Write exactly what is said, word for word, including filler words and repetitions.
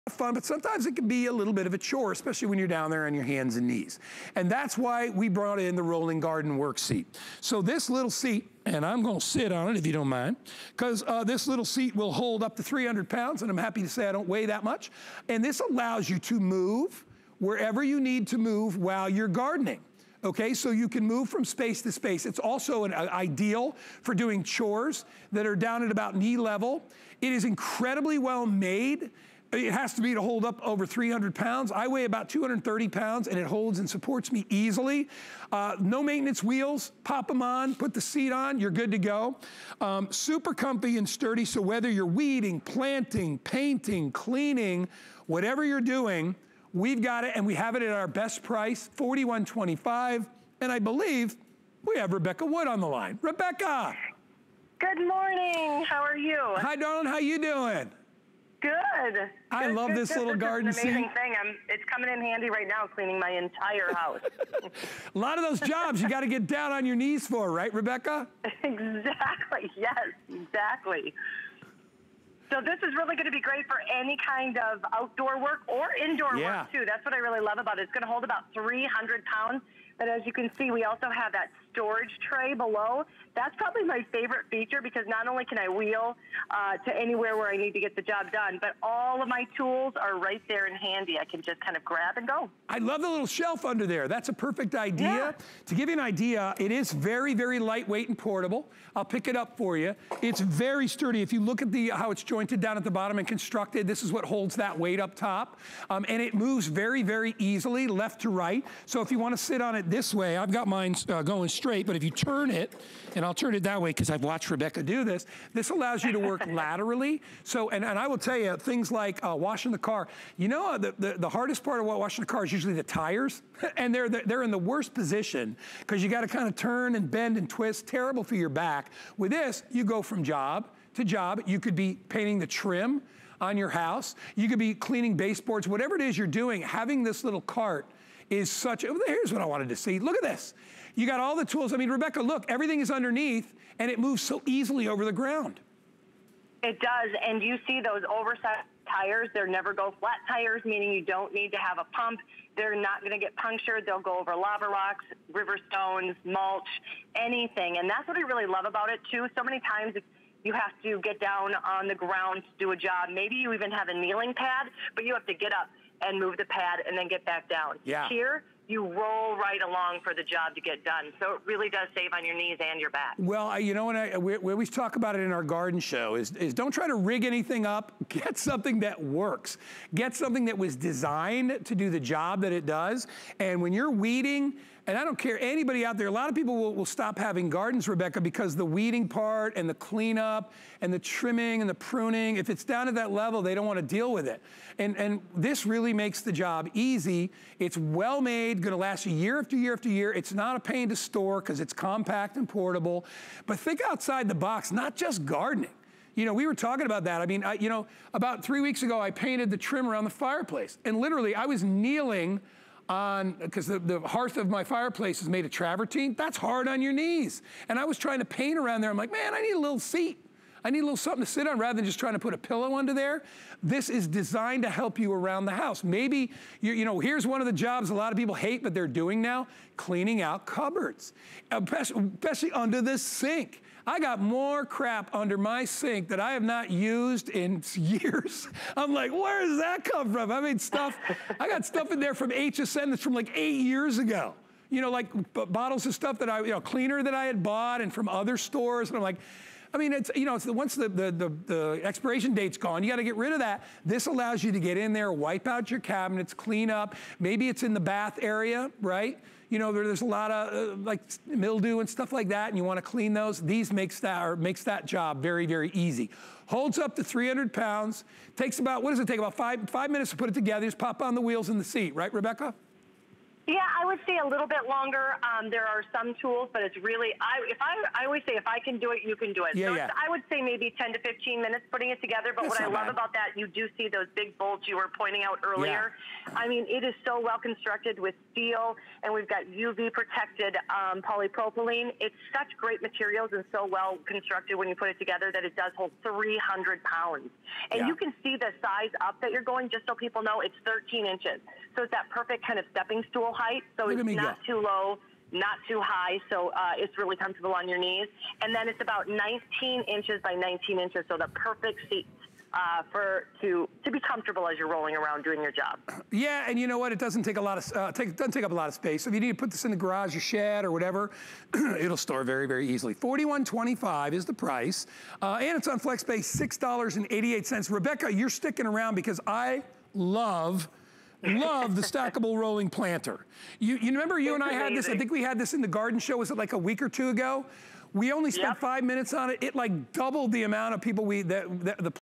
fun, but sometimes it can be a little bit of a chore, especially when you're down there on your hands and knees. And that's why we brought in the rolling garden work seat. So this little seat, and I'm gonna sit on it if you don't mind, because uh, this little seat will hold up to three hundred pounds, and I'm happy to say I don't weigh that much. And this allows you to move wherever you need to move while you're gardening. Okay, so you can move from space to space. It's also an, uh, ideal for doing chores that are down at about knee level. It is incredibly well made. It has to be to hold up over three hundred pounds. I weigh about two hundred thirty pounds, and it holds and supports me easily. Uh, no maintenance wheels, pop them on, put the seat on, you're good to go. Um, super comfy and sturdy, so whether you're weeding, planting, painting, cleaning, whatever you're doing, we've got it, and we have it at our best price, forty-one twenty-five, and I believe we have Rebecca Wood on the line. Rebecca! Good morning, how are you? Hi, darling, how you doing? Good. I good, love good, this good. little this garden is an amazing seat. thing. I'm, it's coming in handy right now, cleaning my entire house. A lot of those jobs you got to get down on your knees for, right, Rebecca? Exactly, yes, exactly. So this is really going to be great for any kind of outdoor work or indoor Yeah. work, too. That's what I really love about it. It's going to hold about three hundred pounds. But as you can see, we also have that storage tray below. That's probably my favorite feature because not only can I wheel uh, to anywhere where I need to get the job done, but all of my tools are right there and handy. I can just kind of grab and go. I love the little shelf under there. That's a perfect idea. Yeah. To give you an idea, it is very, very lightweight and portable. I'll pick it up for you. It's very sturdy. If you look at the how it's jointed down at the bottom and constructed, this is what holds that weight up top. Um, and it moves very, very easily left to right. So if you want to sit on it this way, I've got mine uh, going straight, but if you turn it, and I'll turn it that way because I've watched Rebecca do this, this allows you to work laterally. So, and, and I will tell you, things like uh, washing the car, you know, the, the, the hardest part of washing the car is usually the tires, and they're, they're in the worst position because you got to kind of turn and bend and twist, terrible for your back. With this, you go from job to job. You could be painting the trim on your house. You could be cleaning baseboards, whatever it is you're doing, having this little cart is such, a, here's what I wanted to see. Look at this. You got all the tools. I mean, Rebecca, look, everything is underneath and it moves so easily over the ground. It does, and you see those oversized tires. They're never go flat tires, meaning you don't need to have a pump. They're not gonna get punctured. They'll go over lava rocks, river stones, mulch, anything. And that's what I really love about it too. So many times you have to get down on the ground to do a job. Maybe you even have a kneeling pad, but you have to get up and move the pad and then get back down. Yeah. Here, you roll right along for the job to get done. So it really does save on your knees and your back. Well, I, you know, and I, we, we always talk about it in our garden show is, is don't try to rig anything up. Get something that works. Get something that was designed to do the job that it does. And when you're weeding, and I don't care, anybody out there, a lot of people will, will stop having gardens, Rebecca, because the weeding part and the cleanup and the trimming and the pruning, if it's down at that level, they don't want to deal with it. And, and this really makes the job easy. It's well made, gonna last you year after year after year. It's not a pain to store because it's compact and portable. But think outside the box, not just gardening. You know, we were talking about that. I mean, I, you know, about three weeks ago, I painted the trim around the fireplace. And literally, I was kneeling on, because the, the hearth of my fireplace is made of travertine. That's hard on your knees. And I was trying to paint around there. I'm like, man, I need a little seat. I need a little something to sit on rather than just trying to put a pillow under there. This is designed to help you around the house. Maybe, you, you know, here's one of the jobs a lot of people hate, but they're doing now, cleaning out cupboards, especially under the sink. I got more crap under my sink that I have not used in years. I'm like, where does that come from? I mean, stuff, I got stuff in there from H S N that's from like eight years ago. You know, like bottles of stuff that I, you know, cleaner that I had bought and from other stores. And I'm like, I mean, it's, you know, it's the, once the, the, the, the expiration date's gone, you gotta get rid of that. This allows you to get in there, wipe out your cabinets, clean up. Maybe it's in the bath area, right? You know, there, there's a lot of uh, like mildew and stuff like that, and you wanna clean those. These makes that, or makes that job very, very easy. Holds up to three hundred pounds. Takes about, what does it take? About five, five minutes to put it together. Just pop on the wheels in the seat, right, Rebecca? Yeah, I would say a little bit longer. Um, there are some tools, but it's really, I, if I, I always say if I can do it, you can do it. Yeah, so yeah. It's, I would say maybe ten to fifteen minutes putting it together. But That's what I not love bad. about that, you do see those big bolts you were pointing out earlier. Yeah. I mean, it is so well constructed with steel, and we've got U V protected um, polypropylene. It's such great materials and so well constructed when you put it together that it does hold three hundred pounds. And Yeah. you can see the size up that you're going, just so people know, it's thirteen inches. So it's that perfect kind of stepping stool height. So Look it's at me not go. too low, not too high, so uh, it's really comfortable on your knees. And then it's about nineteen inches by nineteen inches, so the perfect seat uh, for to to be comfortable as you're rolling around doing your job. Yeah, and you know what? It doesn't take a lot of uh, take, doesn't take up a lot of space. So if you need to put this in the garage or shed or whatever, it'll store very, very easily. forty-one twenty-five is the price, uh, and it's on FlexPay, six dollars and eighty-eight cents. Rebecca, you're sticking around because I love. Love the stackable rolling planter. You, you remember you It's and I had this, I amazing. think we had this in the garden show, was it like a week or two ago? We only spent Yep. five minutes on it. It like doubled the amount of people we, that, that the